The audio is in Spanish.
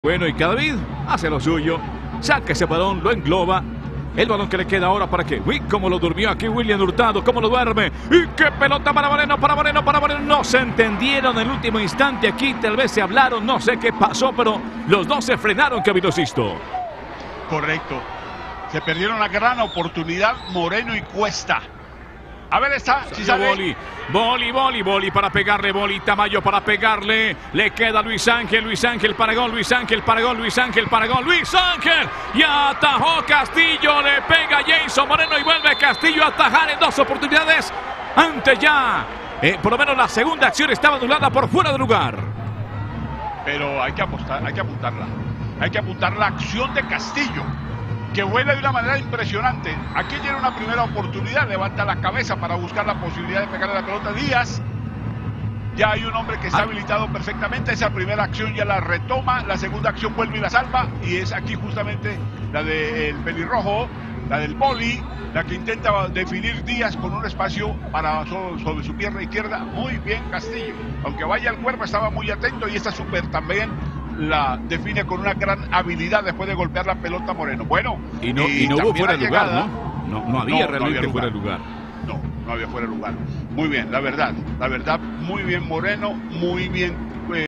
Bueno, y Cadavid hace lo suyo. Saca ese balón, lo engloba. El balón que le queda ahora para que. Uy, cómo lo durmió aquí William Hurtado, cómo lo duerme. Y qué pelota para Moreno, para Moreno, para Moreno. No se entendieron en el último instante aquí. Tal vez se hablaron, no sé qué pasó, pero los dos se frenaron, Camilo Sisto. Correcto. Se perdieron una gran oportunidad Moreno y Cuesta. A ver, está. Si sale. Boli para pegarle, Boli, Tamayo para pegarle. Le queda Luis Ángel para gol, Luis Ángel para gol, Luis Ángel para gol, Luis Ángel. Y atajó Castillo, le pega Jason Moreno y vuelve Castillo a atajar en dos oportunidades. Antes ya, por lo menos la segunda acción estaba anulada por fuera de lugar. Pero hay que apostar, hay que apuntarla. Hay que apuntar la acción de Castillo, que vuela de una manera impresionante. Aquí tiene una primera oportunidad, levanta la cabeza para buscar la posibilidad de pegarle la pelota a Díaz. Ya hay un hombre que está habilitado perfectamente. Esa primera acción ya la retoma, la segunda acción vuelve y la salva, y es aquí justamente la del pelirrojo, la del Boli, la que intenta definir Díaz con un espacio para sobre su pierna izquierda. Muy bien Castillo, aunque vaya al cuerpo, estaba muy atento, y esta súper también la define con una gran habilidad después de golpear la pelota Moreno. Bueno, y no hubo fuera de lugar, llegada, no había realmente fuera de lugar. No había fuera de lugar. Muy bien, la verdad, muy bien Moreno, muy bien